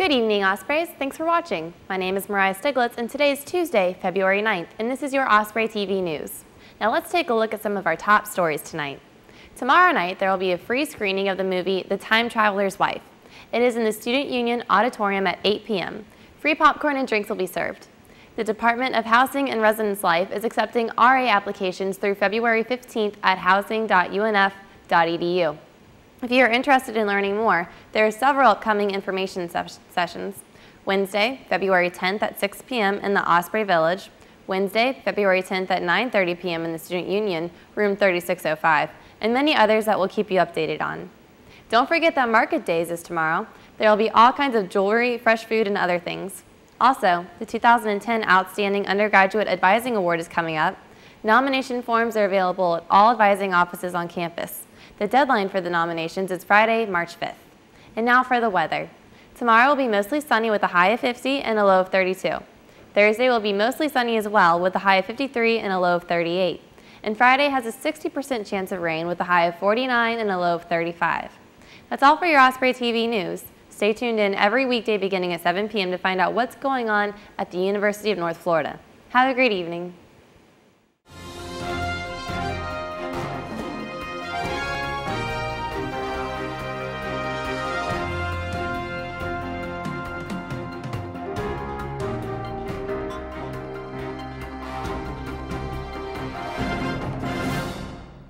Good evening, Ospreys. Thanks for watching. My name is Mariah Stiglitz, and today is Tuesday, February 9th, and this is your Osprey TV News. Now let's take a look at some of our top stories tonight. Tomorrow night, there will be a free screening of the movie The Time Traveler's Wife. It is in the Student Union Auditorium at 8 p.m. Free popcorn and drinks will be served. The Department of Housing and Residence Life is accepting RA applications through February 15th at housing.unf.edu. If you are interested in learning more, there are several upcoming information sessions. Wednesday, February 10th at 6 p.m. in the Osprey Village. Wednesday, February 10th at 9:30 p.m. in the Student Union, room 3605, and many others that we'll keep you updated on. Don't forget that Market Days is tomorrow. There will be all kinds of jewelry, fresh food, and other things. Also, the 2010 Outstanding Undergraduate Advising Award is coming up. Nomination forms are available at all advising offices on campus. The deadline for the nominations is Friday, March 5th. And now for the weather. Tomorrow will be mostly sunny with a high of 50 and a low of 32. Thursday will be mostly sunny as well with a high of 53 and a low of 38. And Friday has a 60% chance of rain with a high of 49 and a low of 35. That's all for your Osprey TV News. Stay tuned in every weekday beginning at 7 p.m. to find out what's going on at the University of North Florida. Have a great evening.